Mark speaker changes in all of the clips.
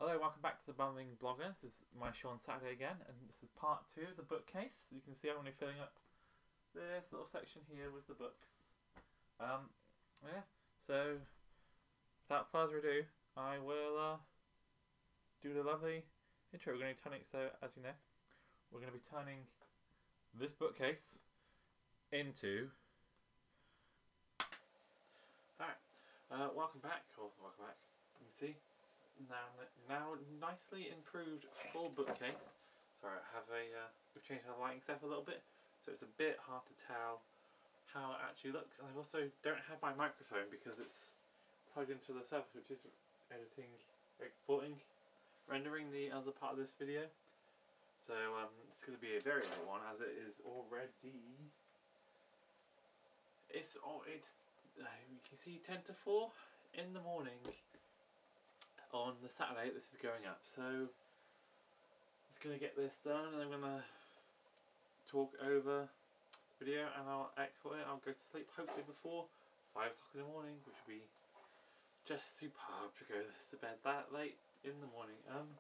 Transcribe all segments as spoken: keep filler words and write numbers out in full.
Speaker 1: Hello, welcome back to the Bumbling blogger. This is my show on Saturday again, and this is part two of the bookcase. As you can see, I'm only filling up this little section here with the books. Um, yeah, so without further ado, I will uh, do the lovely intro. We're going to be turning, so as you know, we're going to be turning this bookcase into... Alright, uh, welcome back, or welcome back, you can see. Now, now nicely improved full bookcase. Sorry, I have a uh, we've changed our lighting setup a little bit, so it's a bit hard to tell how it actually looks. And I also don't have my microphone because it's plugged into the service, which is editing, exporting, rendering the other part of this video. So um, it's going to be a very late one, as it is already. It's oh, it's uh, you can see ten to four in the morning. On the Saturday this is going up, so I'm just going to get this done and I'm going to talk over the video and I'll export it. I'll go to sleep hopefully before five o'clock in the morning, which will be just superb to go to bed that late in the morning. Um,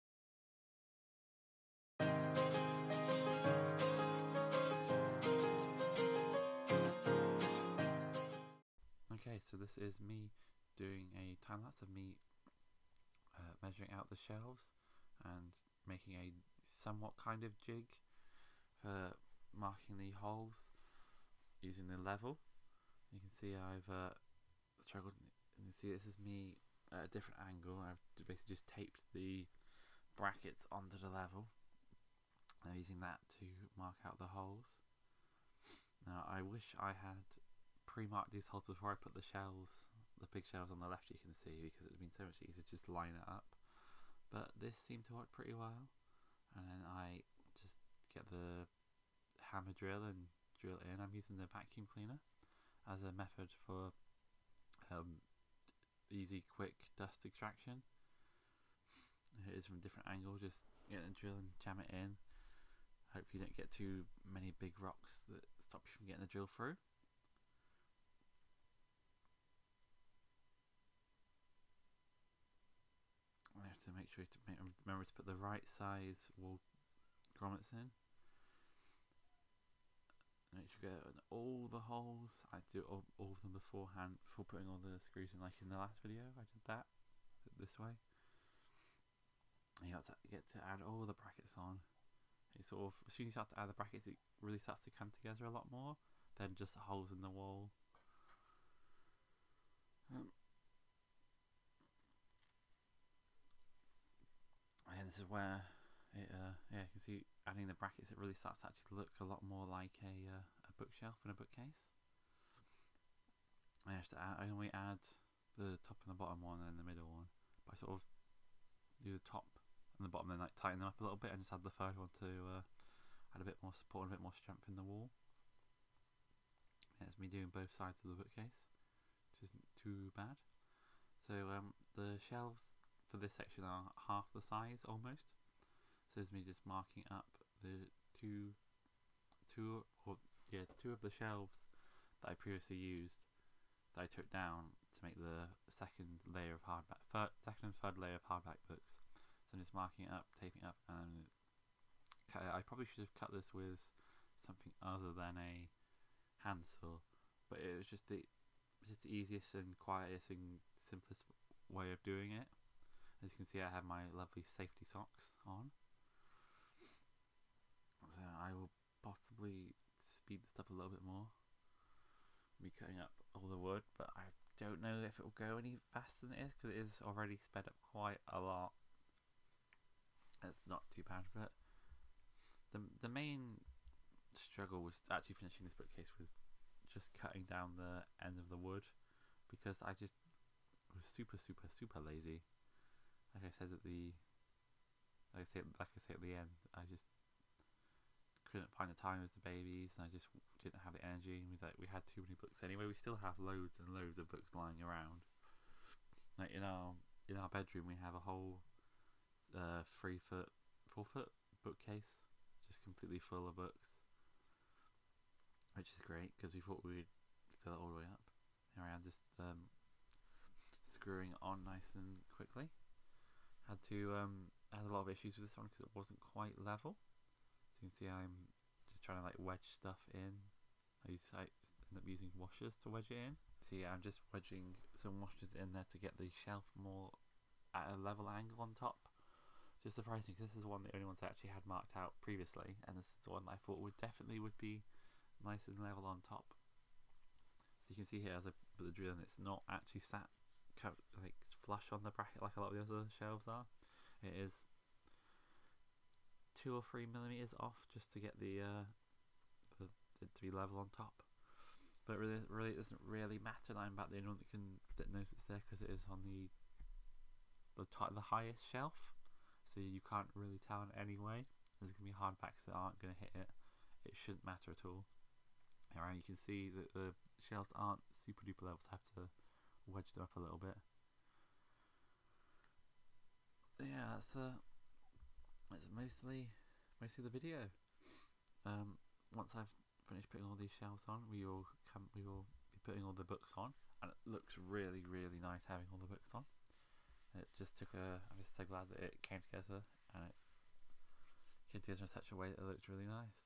Speaker 1: okay, so this is me doing a time lapse of me Uh, measuring out the shelves and making a somewhat kind of jig for marking the holes using the level. You can see I've uh, struggled, and you see this is me at a different angle. I've basically just taped the brackets onto the level and I'm using that to mark out the holes. Now I wish I had pre-marked these holes before I put the shelves, the big shelves on the left, you can see, because it would have been so much easier to just line it up. But this seemed to work pretty well, and then I just get the hammer drill and drill it in. I'm using the vacuum cleaner as a method for um, easy, quick dust extraction. It is from a different angle, just get the drill and jam it in. Hope you don't get too many big rocks that stop you from getting the drill through. I have to make sure to make, remember to put the right size wall grommets in. Make sure you get in all the holes. I do all, all of them beforehand, before putting all the screws in, like in the last video. I did that this way. And you got to get to add all the brackets on. It sort of, as soon as you start to add the brackets, it really starts to come together a lot more than just the holes in the wall. Um, And this is where it, uh, yeah, you can see adding the brackets, it really starts to actually look a lot more like a, uh, a bookshelf and a bookcase. I have to add, I only add the top and the bottom one and the middle one, but I sort of do the top and the bottom and like tighten them up a little bit and just add the third one to uh, add a bit more support and a bit more strength in the wall. Yeah, it's me doing both sides of the bookcase, which isn't too bad. So um, the shelves for this section are half the size almost, so it's me just marking up the two two or yeah two of the shelves that I previously used that I took down to make the second layer of hardback, third, second and third layer of hardback books. So I'm just marking it up, taping it up, and cut it. I probably should have cut this with something other than a handsaw, but it was just the just the easiest and quietest and simplest way of doing it. As you can see, I have my lovely safety socks on. So I will possibly speed this up a little bit more. Be cutting up all the wood, but I don't know if it will go any faster than it is, because it is already sped up quite a lot. It's not too bad, but the the main struggle was actually finishing this bookcase was just cutting down the end of the wood, because I just was super super super lazy. Like I said at the, like I say, like I say at the end, I just couldn't find the time with the babies, and I just didn't have the energy. And we like we had too many books anyway. We still have loads and loads of books lying around. Like in our in our bedroom, we have a whole uh, three foot, four foot bookcase, just completely full of books, which is great because we thought we'd fill it all the way up. Here I am, just um, screwing it on nice and quickly. Had had to um, I had a lot of issues with this one because it wasn't quite level. So you can see I'm just trying to like wedge stuff in. I use I end up using washers to wedge it in. So yeah, I'm just wedging some washers in there to get the shelf more at a level angle on top. Just surprising because this is one of the only ones I actually had marked out previously, and this is the one that I thought would definitely would be nice and level on top. So you can see here as I put the drill in, it's not actually sat like flush on the bracket like a lot of the other shelves are. It is two or three millimeters off just to get the, uh, the it to be level on top. But really, really, it doesn't really matter. I'm about the only one that can that knows it's there because it is on the the top, the highest shelf, so you can't really tell in any way. There's gonna be hardbacks that aren't gonna hit it. It shouldn't matter at all. Alright, you can see that the shelves aren't super duper level, so I have to wedge them up a little bit. Yeah, that's uh, that's mostly mostly the video. Um, once I've finished putting all these shelves on, we will come. We will be putting all the books on, and it looks really, really nice having all the books on. It just took a. I'm just so glad that it came together, and it came together in such a way that it looked really nice.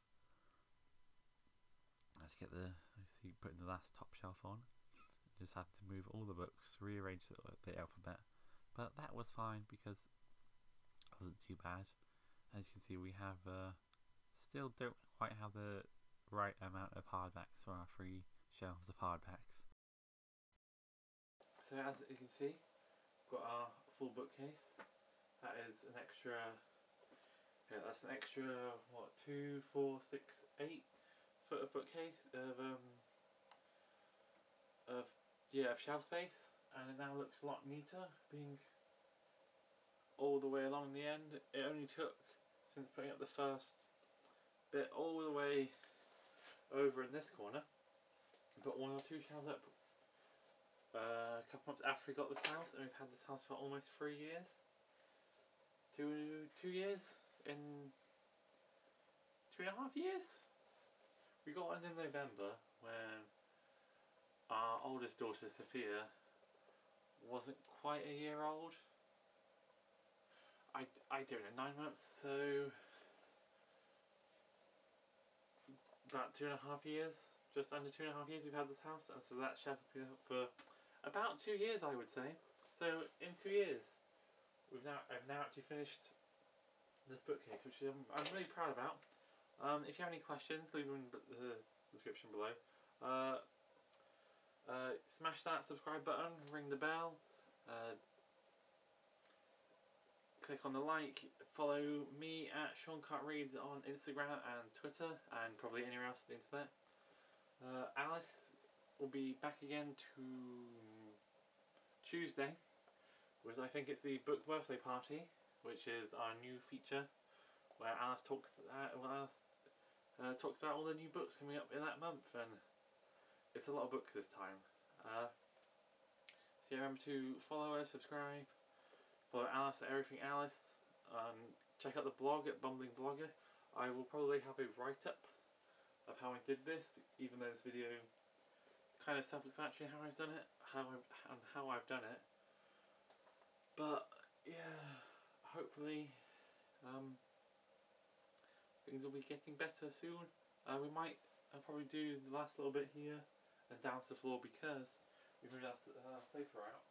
Speaker 1: Let's get the. See, putting the last top shelf on. Just had to move all the books, rearrange the, the alphabet, but that was fine because it wasn't too bad. As you can see, we have uh, still don't quite have the right amount of hardbacks for our three shelves of hardbacks. So as you can see, we've got our full bookcase. That is an extra. Yeah, that's an extra what two, four, six, eight foot of bookcase of um of yeah of shelf space, and it now looks a lot neater, being all the way along the end. It only took, since putting up the first bit all the way over in this corner, put one or two shelves up uh, a couple months after we got this house, and we've had this house for almost three years. Two two years in two and a half years. We got one in November when our oldest daughter Sophia wasn't quite a year old. I, I don't know, nine months, so about two and a half years, just under two and a half years we've had this house, and so that shelf has been up for about two years, I would say. So in two years, we've now I've now actually finished this bookcase, which I'm, I'm really proud about. Um, if you have any questions, leave them in the description below. Uh, uh, smash that subscribe button, ring the bell, uh, click on the like, follow me at Sean Can't Read on Instagram and Twitter, and probably anywhere else on the internet. Uh, Alyce will be back again to Tuesday, because I think it's the book birthday party, which is our new feature, where Alyce talks, uh, well, Alyce, uh, talks about all the new books coming up in that month, and it's a lot of books this time. Uh, so yeah, remember to follow her, subscribe, follow Alyce at Everything Alyce, um, check out the blog at Bumbling Blogger. I will probably have a write-up of how I did this, even though this video kind of self-explanatory how I've done it, how I and how I've done it. But yeah, hopefully um, things will be getting better soon. Uh, we might uh, probably do the last little bit here and down to the floor because we've moved our uh, sofa out.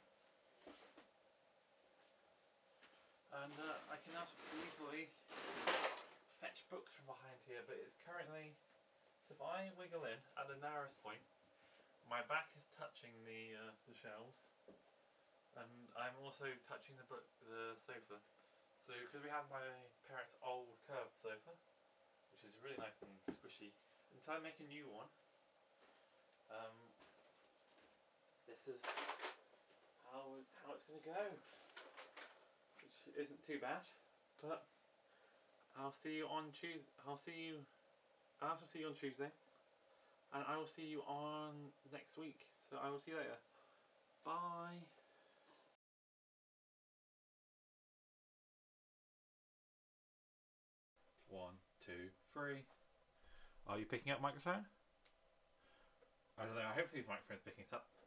Speaker 1: And uh, I can now easily fetch books from behind here, but it's currently, so if I wiggle in at the narrowest point, my back is touching the uh, the shelves, and I'm also touching the book, the sofa. So because we have my parents' old curved sofa, which is really nice and squishy, until I make a new one, um, this is how how it's going to go. Which isn't too bad, but I'll see you on Tuesday. I'll see you. I'll also see you on Tuesday, and I will see you on next week. So I will see you later. Bye. One, two, three. Are you picking up microphone? I don't know. Hopefully this microphone's picking this up.